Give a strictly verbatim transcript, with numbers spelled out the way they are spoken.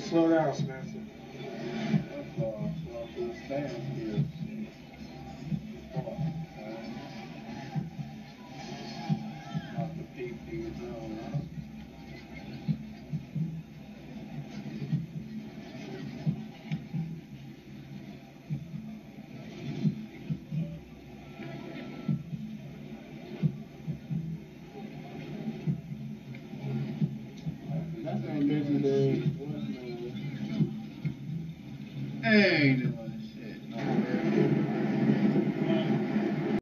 slow down, Spencer. That's all. Slow to the standstill. Come on. Not the P P zone, huh? That's that legendary voicemail. Hey,